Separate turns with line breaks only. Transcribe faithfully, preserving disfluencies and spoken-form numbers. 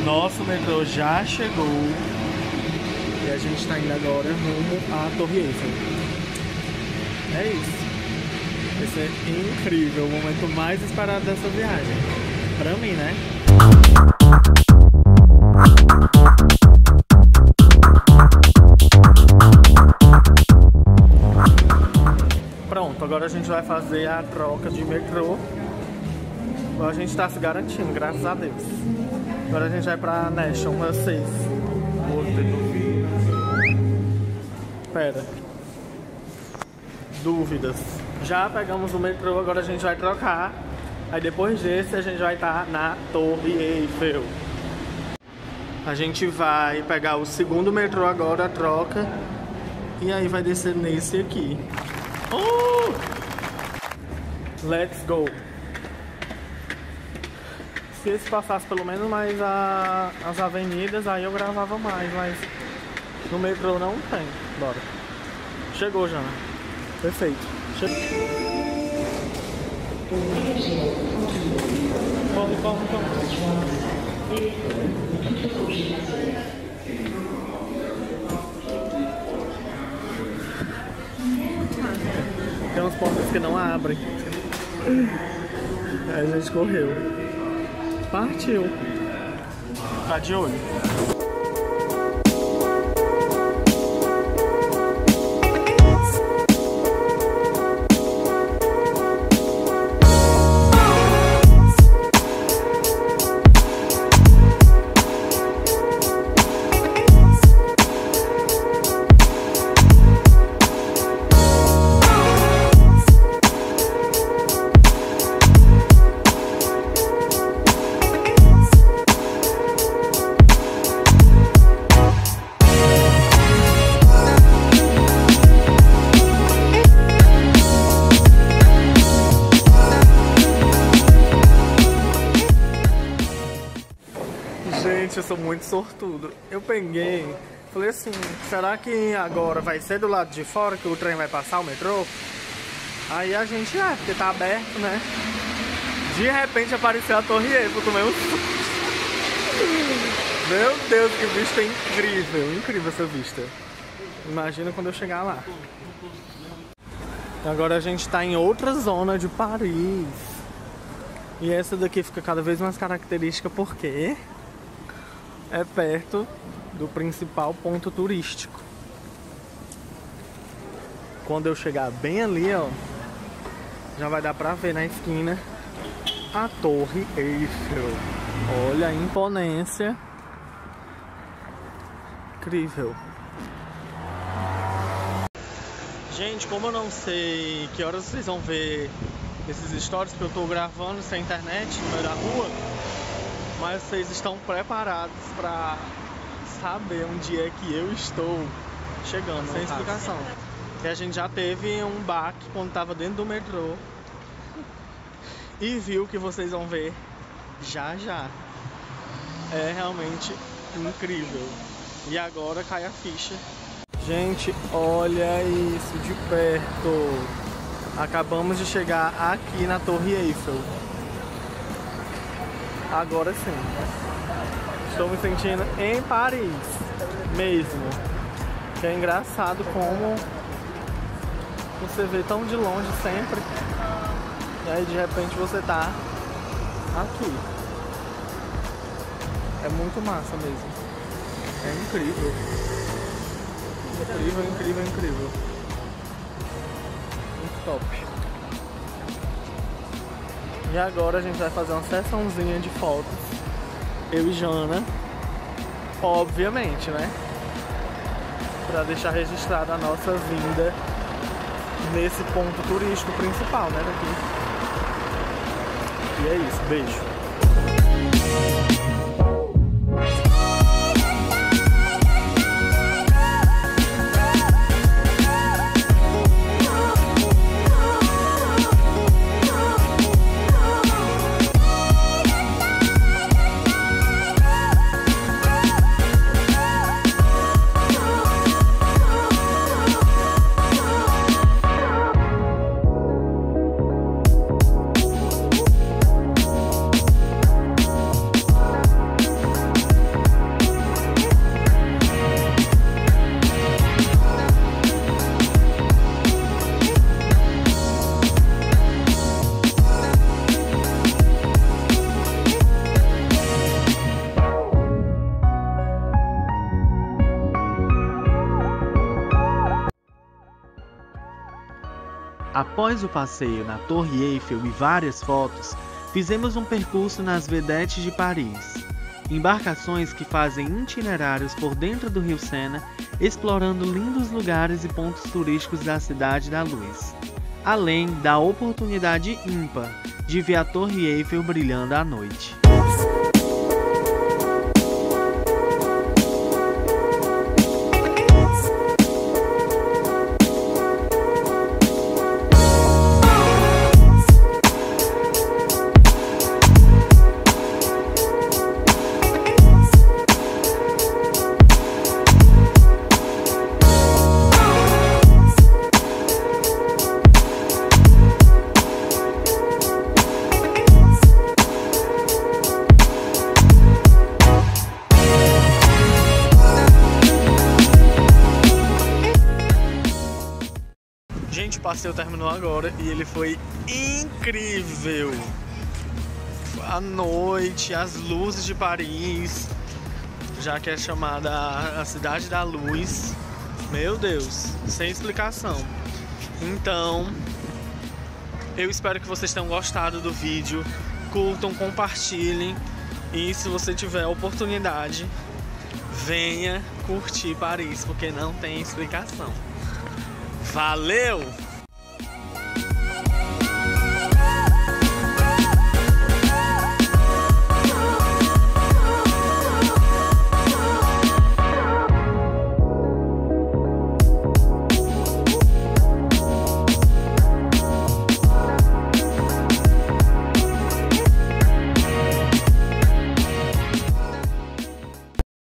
Nosso metrô já chegou e a gente tá indo agora rumo à Torre Eiffel. É isso. Esse é incrível, o momento mais esperado dessa viagem. Pra mim, né? Pronto, agora a gente vai fazer a troca de metrô. Agora a gente tá se garantindo, graças a Deus. Agora a gente vai pra National seis. Pera. Dúvidas. Já pegamos o metrô, agora a gente vai trocar. Aí depois desse a gente vai estar na Torre Eiffel. A gente vai pegar o segundo metrô agora, a troca. E aí vai descer nesse aqui. Uh! Let's go! Se esse passasse pelo menos mais a, as avenidas, aí eu gravava mais, mas no metrô não tem. Bora. Chegou, Jana. Perfeito. Chegou. Corre, corre, corre. Tem uns pontos que não abrem. Aí a gente correu. Partiu. Tá de olho. Gente, eu sou muito sortudo. Eu peguei, falei assim, será que agora vai ser do lado de fora que o trem vai passar, o metrô? Aí a gente, é, porque tá aberto, né? De repente apareceu a Torre Eiffel, tomei um susto. Meu Deus, que vista incrível, incrível essa vista. Imagina quando eu chegar lá. Agora a gente tá em outra zona de Paris. E essa daqui fica cada vez mais característica porque é perto do principal ponto turístico. Quando eu chegar bem ali, ó, já vai dar pra ver na esquina a Torre Eiffel. Olha a imponência. Incrível. Gente, como eu não sei que horas vocês vão ver esses stories, que eu tô gravando sem internet no meio da rua, mas vocês estão preparados pra saber onde é que eu estou chegando, sem explicação. E a gente já teve um baque quando tava dentro do metrô e viu que vocês vão ver já já. É realmente incrível. E agora cai a ficha. Gente, olha isso de perto. Acabamos de chegar aqui na Torre Eiffel. Agora sim. Estou me sentindo em Paris mesmo. Que é engraçado como você vê tão de longe sempre. E aí de repente você tá aqui. É muito massa mesmo. É incrível. Incrível, incrível, incrível. Muito top. E agora a gente vai fazer uma sessãozinha de fotos. Eu e Jana. Obviamente, né? Pra deixar registrada a nossa vinda nesse ponto turístico principal, né? Daqui. E é isso. Beijo. Após o passeio na Torre Eiffel e várias fotos, fizemos um percurso nas vedetes de Paris. Embarcações que fazem itinerários por dentro do Rio Sena, explorando lindos lugares e pontos turísticos da Cidade da Luz. Além da oportunidade ímpar de ver a Torre Eiffel brilhando à noite. Gente, o passeio terminou agora e ele foi incrível. A noite, as luzes de Paris, já que é chamada a Cidade da Luz. Meu Deus, sem explicação. Então, eu espero que vocês tenham gostado do vídeo. Curtam, compartilhem. E se você tiver a oportunidade, venha curtir Paris, porque não tem explicação. Valeu!